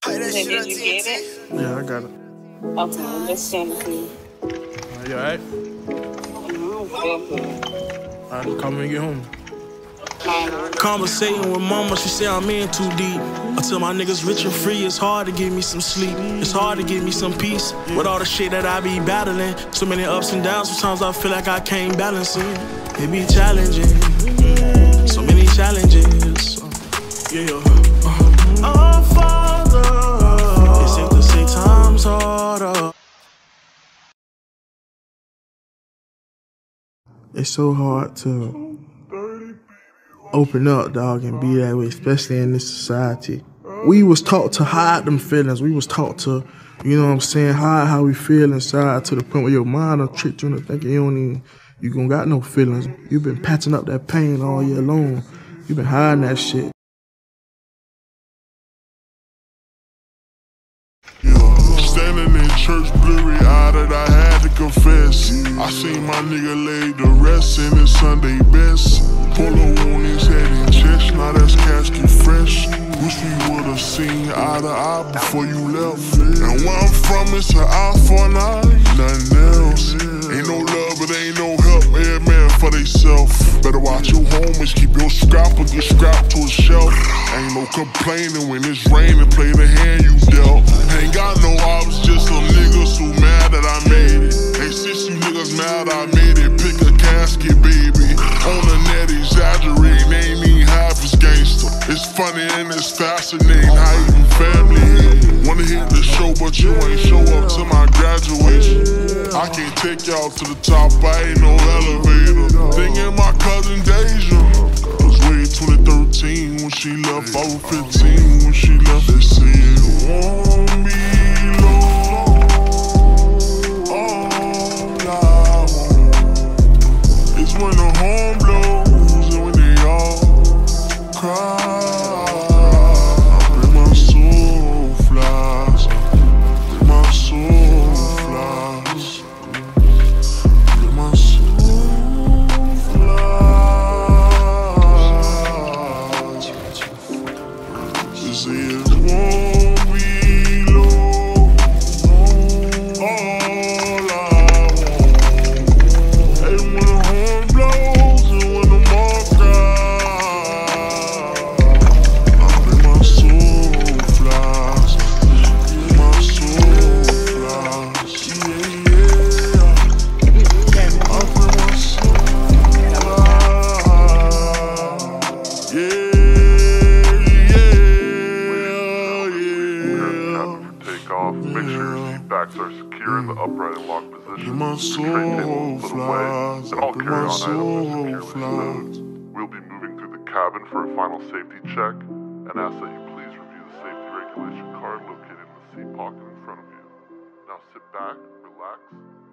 Did you get it? Yeah, I got it. Okay, let's send it to you. You alright? Alright, call me when you get home. Conversating with mama, she say I'm in too deep. I tell my niggas rich and free, it's hard to give me some sleep. It's hard to give me some peace with all the shit that I be battling. So many ups and downs, sometimes I feel like I can't balance it. It be challenging, so many challenges. Oh, Father, it's safe to say times harder. It's so hard to open up, dog, and be that way, especially in this society. We was taught to hide them feelings. We was taught to, you know what I'm saying, hide how we feel inside to the point where your mind will trick you into thinking you gon' got no feelings. You've been patching up that pain all year long. You've been hiding that shit. Standing in church, blurry-eyed, I had to confess. I seen my nigga lay to rest in his Sunday best. Polo on his head and chest, now that's casket fresh. Wish we would've seen eye to eye before you left. And where I'm from, it's an eye for an eye, nothing else. Ain't no love, but ain't no help, every man for theyself. Better watch your homies, keep your scrap or get scrapped to a shelf. Ain't no complaining when it's raining, play the hand you dealt. Ain't got no ops, just some niggas who mad that I made it. Hey, since you niggas mad I made it, pick a casket, baby. On the net, exaggerating, ain't even half as gangster. It's funny and it's fascinating how even family is. Wanna hit the show, but you ain't show up to my graduation. I can't take y'all to the top, I ain't no elevator. Thinking my cousin Deja was way 2013 when she left, I was 15 when she left. They say it won't be long. All I want is when the horn blows and when they all cry. I pray my soul flies. I pray my soul flies. I pray my soul flies. They say it won't be long. All I want is when the horn blows and when the mob cries. I pray my soul flies. I pray my soul flies. Yeah. I pray my soul flies. Yeah. Make sure your seat backs are secure in the upright and locked position. My soul flies. And all carry-on items soul are securely stowed. We'll be moving through the cabin for a final safety check and ask that you please review the safety regulation card located in the seat pocket in front of you. Now sit back, relax,